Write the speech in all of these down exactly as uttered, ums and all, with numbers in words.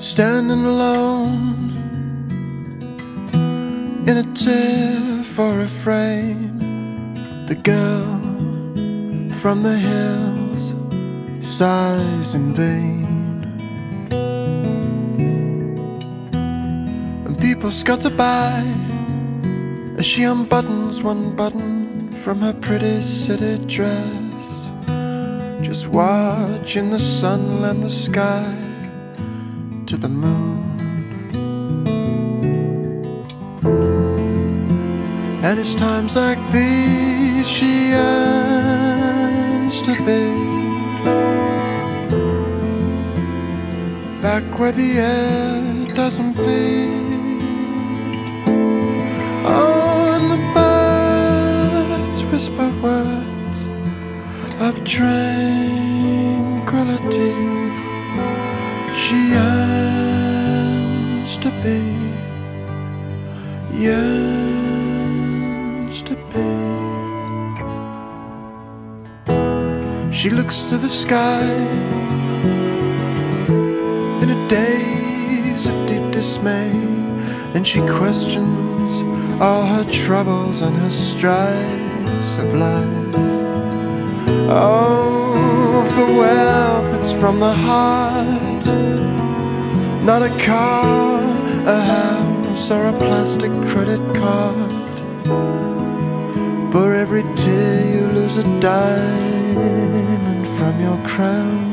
standing alone in a tear for refrain. The girl from the hills sighs in vain, and people scutter by as she unbuttons one button from her pretty city dress, just watching the sun land the sky to the moon. And it's times like these she yearns to be back where the air doesn't bleed. Oh, and the birds whisper words of tranquility. She yearns to be, yearns to be. She looks to the sky in a daze of deep dismay, and she questions all her troubles and her strifes of life. Oh, for wealth that's from the heart, not a car, a house, or a plastic credit card. For every tear you lose a diamond from your crown.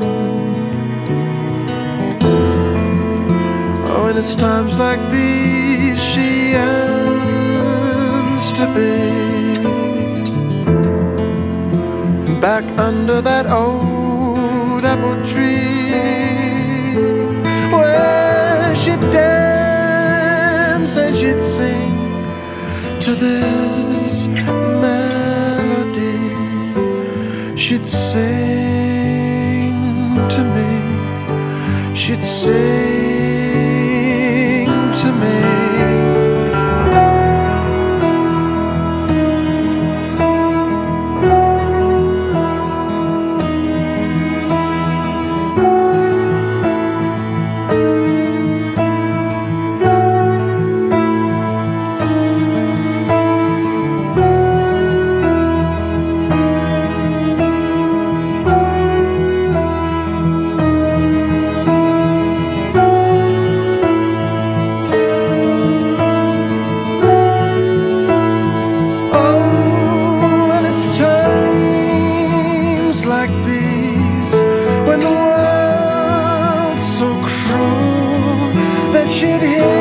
Oh, and it's times like these she yearns to be back under that old apple tree, where she'd dance and she'd sing to this melody. She'd sing to me, she'd sing to me. Like these, when the world's so cruel that she'd hear